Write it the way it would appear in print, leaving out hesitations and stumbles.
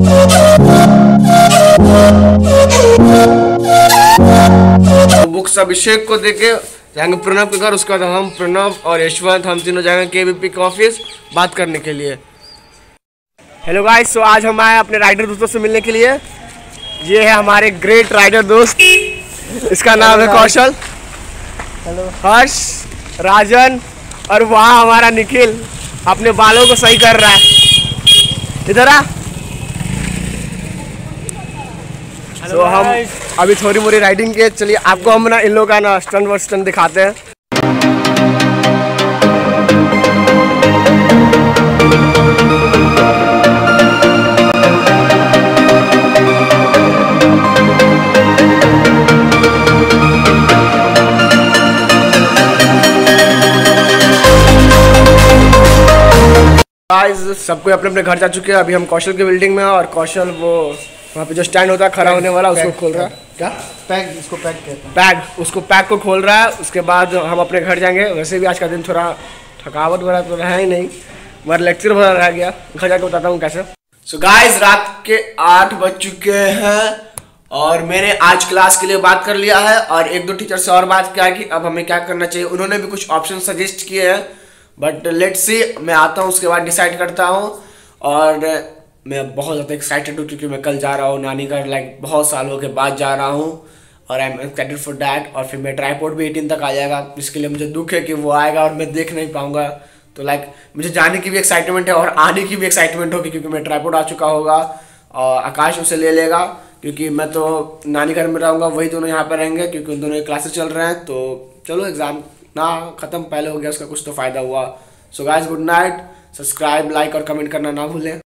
Books अभिषेक को देके जाएंगे प्रणव के घर। उसके बाद हम प्रणव और यशवंत हम तीनों जाएंगे केबीपी के ऑफिस बात करने के लिए। हेलो गाइस, तो आज हम आए अपने राइडर दोस्तों से मिलने के लिए। ये है हमारे ग्रेट राइडर दोस्त, इसका नाम है कौशल, हर्ष, राजन और वहाँ हमारा निखिल अपने बालों को सही कर रहा है। इधर आ। तो हम अभी थोड़ी मोड़ी राइडिंग के, चलिए आपको हम ना इन लोगों का ना स्टंट दिखाते हैं। गाइस सब कोई अपने अपने घर जा चुके हैं। अभी हम कौशल की बिल्डिंग में हैं और कौशल वो वहाँ पे जो स्टैंड होता है खड़ा होने वाला उसको खोल रहा है। क्या पैक, इसको पैक कहते हैं। पैक, उसको पैक को खोल रहा है। उसके बाद हम अपने घर जाएंगे। वैसे भी आज का दिन थोड़ा थकावट भरा तो रहा ही नहीं, मगर लेक्चर भरा रह गया। घर जाके बताता हूँ कैसे। सो गाइस रात के 8 बज चुके हैं और मैंने आज क्लास के लिए बात कर लिया है और एक दो टीचर से और बात किया कि अब हमें क्या करना चाहिए। उन्होंने भी कुछ ऑप्शन सजेस्ट किए हैं, बट लेट्स सी, मैं आता हूँ उसके बाद डिसाइड करता हूँ। और मैं बहुत ज़्यादा एक्साइटेड हूँ क्योंकि मैं कल जा रहा हूँ नानी घर, लाइक बहुत सालों के बाद जा रहा हूँ और I am excited for that. और फिर मेरा ट्राइपॉड भी 18 तक आ जाएगा, जिसके लिए मुझे दुख है कि वो आएगा और मैं देख नहीं पाऊँगा। तो लाइक मुझे जाने की भी एक्साइटमेंट है और आने की भी एक्साइटमेंट होगी क्योंकि मेरा ट्राइपॉड आ चुका होगा और आकाश उसे ले लेगा क्योंकि मैं तो नानी घर में रहूँगा, वही दोनों यहाँ पर रहेंगे क्योंकि उन दोनों के क्लासेस चल रहे हैं। तो चलो एग्जाम ना ख़त्म पहले हो गया, उसका कुछ तो फ़ायदा हुआ। So guys good night, subscribe, like और कमेंट करना ना भूलें।